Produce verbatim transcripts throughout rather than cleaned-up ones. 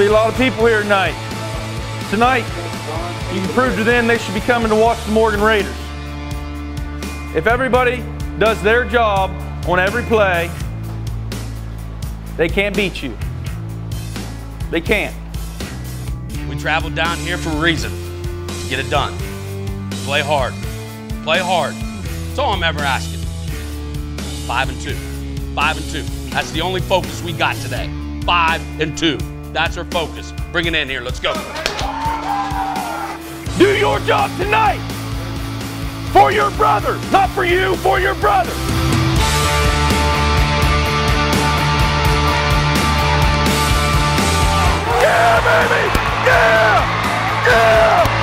be a lot of people here tonight. Tonight, you can prove to them they should be coming to watch the Morgan Raiders. If everybody does their job on every play, they can't beat you. They can't. We traveled down here for a reason, to get it done. Play hard. Play hard. That's all I'm ever asking. Five and two. Five and two. That's the only focus we got today. Five and two. That's our focus. Bring it in here. Let's go. Do your job tonight. For your brother. Not for you, for your brother. Yeah, baby! Yeah! Yeah!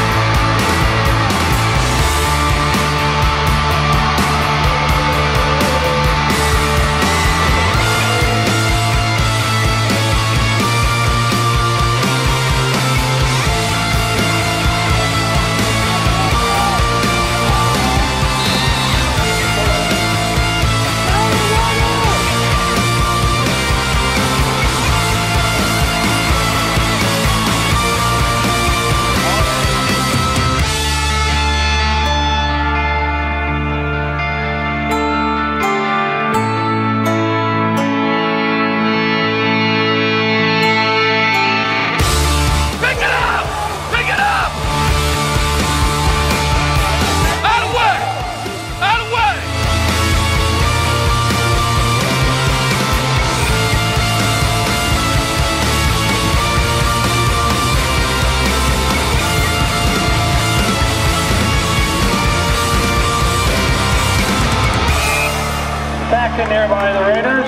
Back in there by the Raiders.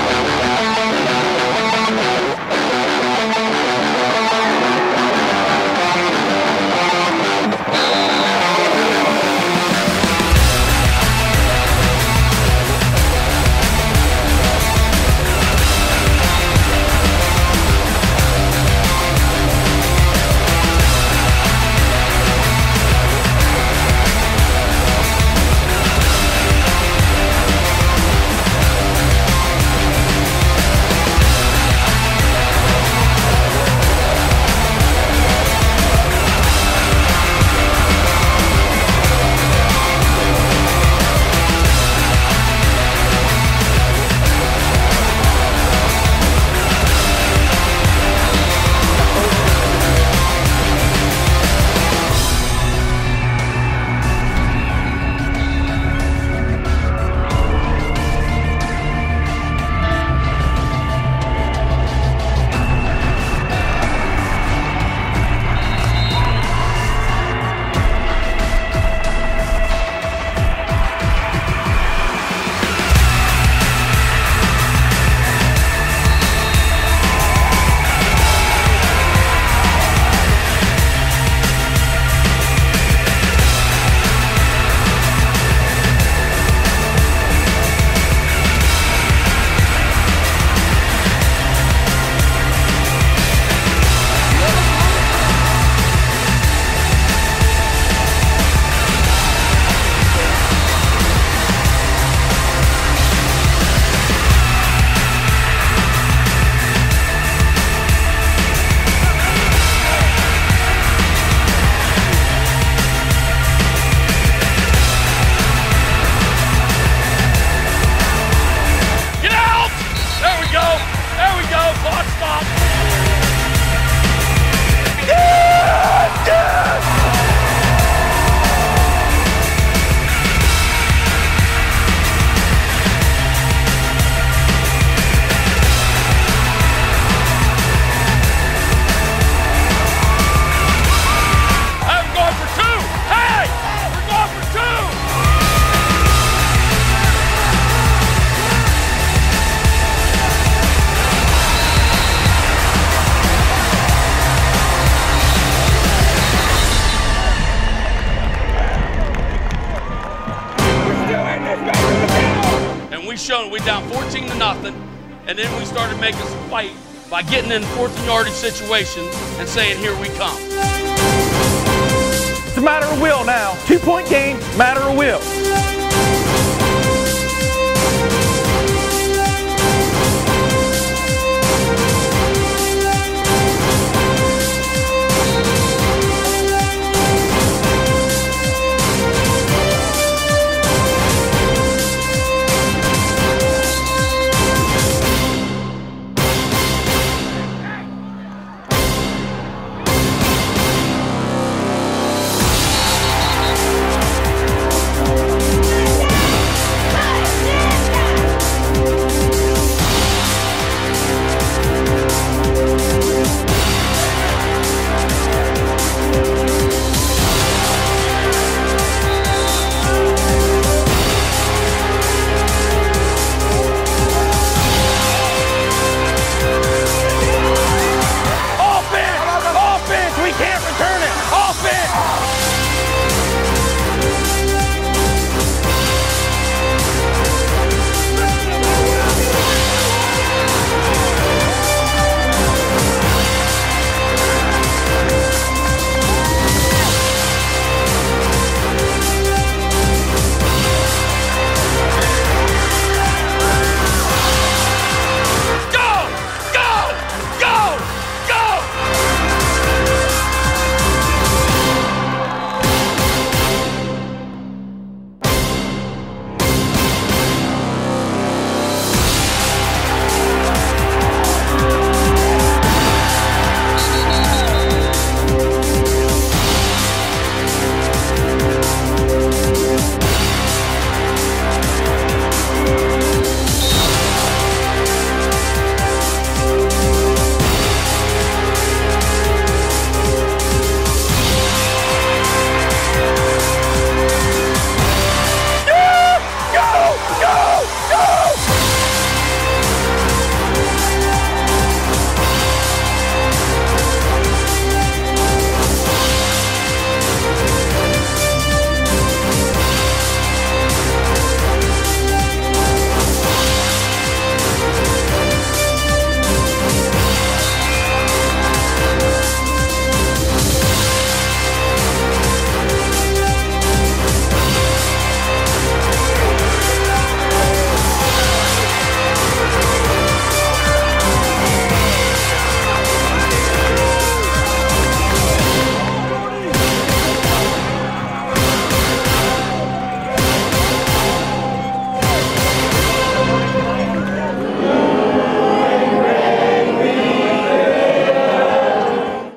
Shown we down fourteen to nothing, and then we started making some fight by getting in fourteen yardage situations and saying, here we come. It's a matter of will now. Two-point game, matter of will.